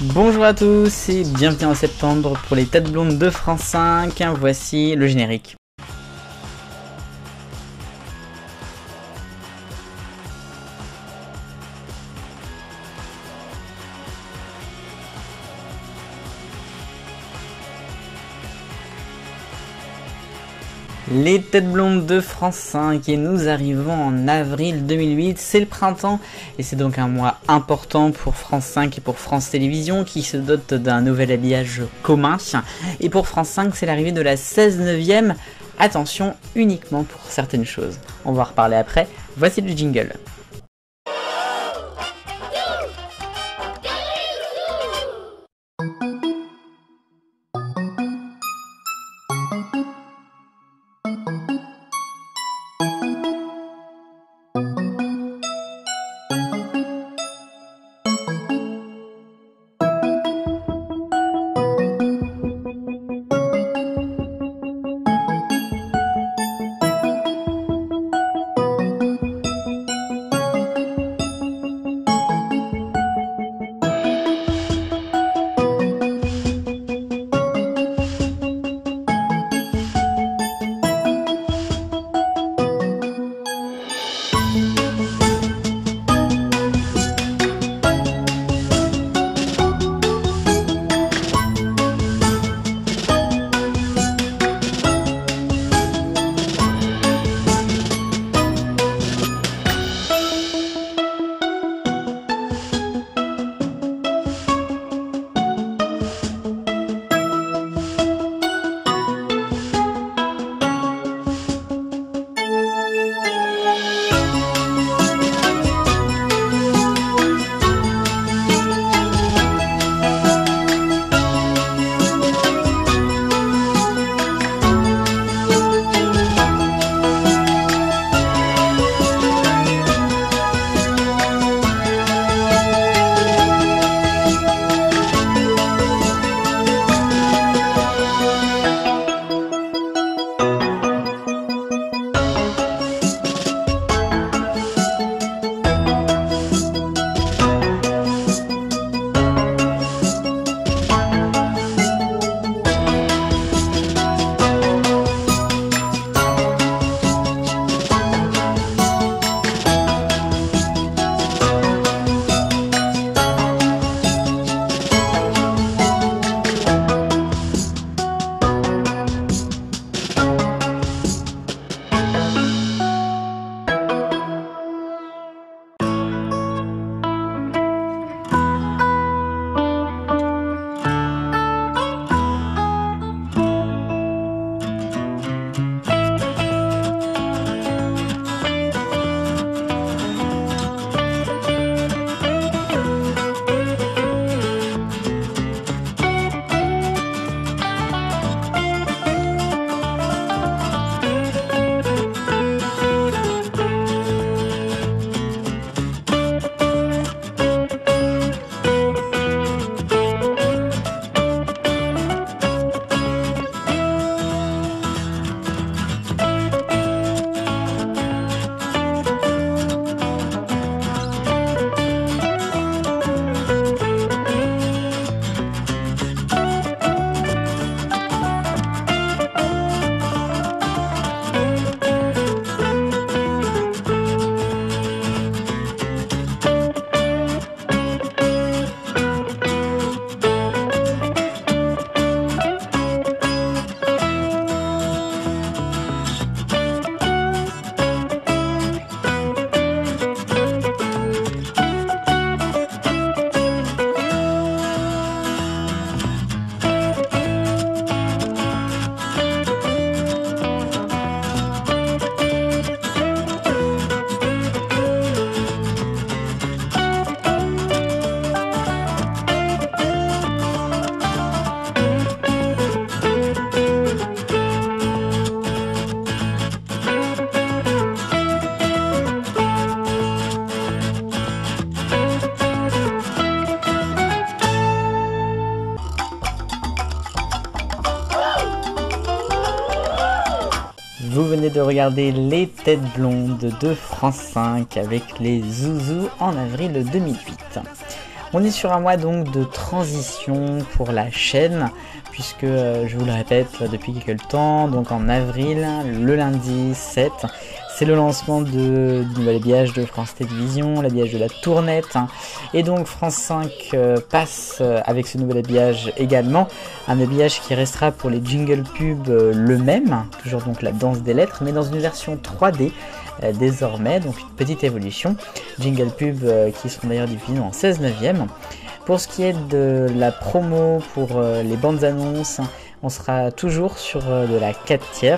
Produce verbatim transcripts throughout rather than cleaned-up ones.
Bonjour à tous et bienvenue en septembre pour les têtes blondes de France cinq. Voici le générique. Les têtes blondes de France cinq et nous arrivons en avril deux mille huit, c'est le printemps et c'est donc un mois important pour France cinq et pour France Télévisions qui se dotent d'un nouvel habillage commun. Et pour France cinq, c'est l'arrivée de la seize neuvième, attention uniquement pour certaines choses. On va en reparler après, voici le jingle. Vous venez de regarder les têtes blondes de France cinq avec les Zouzous en avril deux mille huit. On est sur un mois donc de transition pour la chaîne, puisque euh, je vous le répète depuis quelques temps, donc en avril, le lundi sept, c'est le lancement de, du nouvel habillage de France Télévisions, l'habillage de la Tournette, hein. Et donc France cinq euh, passe euh, avec ce nouvel habillage également, un habillage qui restera pour les jingle pubs euh, le même, toujours donc la danse des lettres, mais dans une version trois D euh, désormais, donc une petite évolution, jingle pub euh, qui seront d'ailleurs diffusés en seize neuvième. Pour ce qui est de la promo pour euh, les bandes annonces, on sera toujours sur euh, de la quatre tiers.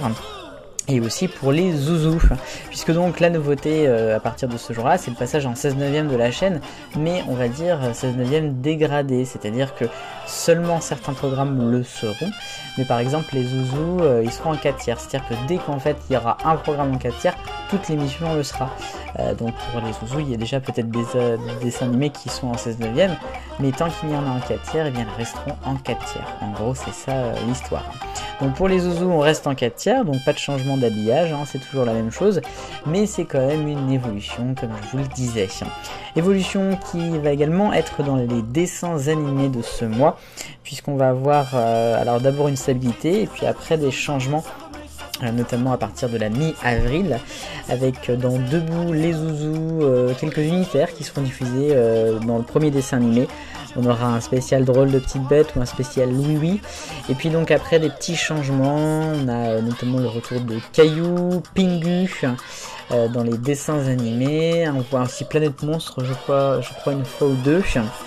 Et aussi pour les zouzous, puisque donc la nouveauté euh, à partir de ce jour-là, c'est le passage en seize neuvième de la chaîne, mais on va dire seize neuvième dégradé, c'est-à-dire que seulement certains programmes le seront, mais par exemple les zouzous, euh, ils seront en quatre tiers, c'est-à-dire que dès qu'en fait il y aura un programme en quatre tiers, toute l'émission le sera. Euh, donc pour les zouzous, il y a déjà peut-être des, euh, des dessins animés qui sont en seize neuvième, mais tant qu'il y en a en quatre tiers, eh bien ils resteront en quatre tiers. En gros, c'est ça euh, l'histoire. Donc pour les zouzous, on reste en quatre tiers, donc pas de changement d'habillage, hein, c'est toujours la même chose, mais c'est quand même une évolution, comme je vous le disais. Évolution qui va également être dans les dessins animés de ce mois, puisqu'on va avoir euh, alors d'abord une stabilité, et puis après des changements, euh, notamment à partir de la mi-avril, avec euh, dans Debout les zouzous, euh, quelques unitaires qui seront diffusés euh, dans le premier dessin animé. On aura un spécial drôle de petite bête ou un spécial Oui Oui. Et puis donc après des petits changements, on a notamment le retour de Caillou, Pingu euh, dans les dessins animés. On voit aussi Planète Monstre, je crois, je crois une fois ou deux.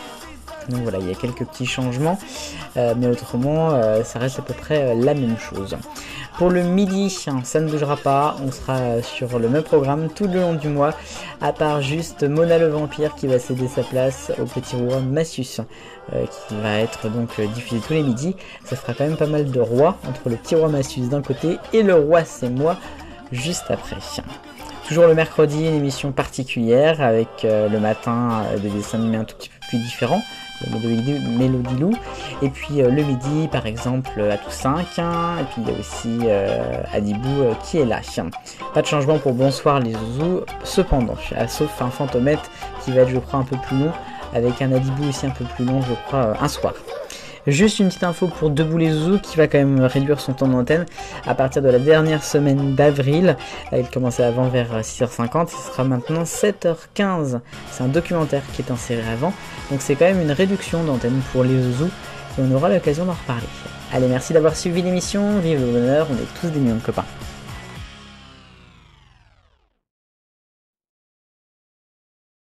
Donc voilà, il y a quelques petits changements, euh, mais autrement, euh, ça reste à peu près euh, la même chose. Pour le midi, ça ne bougera pas, on sera sur le même programme tout le long du mois, à part juste Mona le Vampire qui va céder sa place au Petit Roi Massus, euh, qui va être donc diffusé tous les midis. Ça fera quand même pas mal de rois entre le Petit Roi Massus d'un côté et le Roi c'est moi juste après. Toujours le mercredi, une émission particulière avec euh, le matin euh, des dessins animés un tout petit peu plus différents, Mélodie Lou, et puis euh, le midi par exemple à tout cinq, hein, et puis il y a aussi euh, Adibou euh, qui est là. Pas de changement pour Bonsoir les zouzous, cependant, sauf un Fantomette qui va être je crois un peu plus long, avec un Adibou aussi un peu plus long je crois euh, un soir. Juste une petite info pour Debout les zouzous qui va quand même réduire son temps d'antenne à partir de la dernière semaine d'avril. Il commençait avant vers six heures cinquante, ce sera maintenant sept heures quinze. C'est un documentaire qui est inséré avant, donc c'est quand même une réduction d'antenne pour les zouzous et on aura l'occasion d'en reparler. Allez, merci d'avoir suivi l'émission, vive le bonheur, on est tous des millions de copains.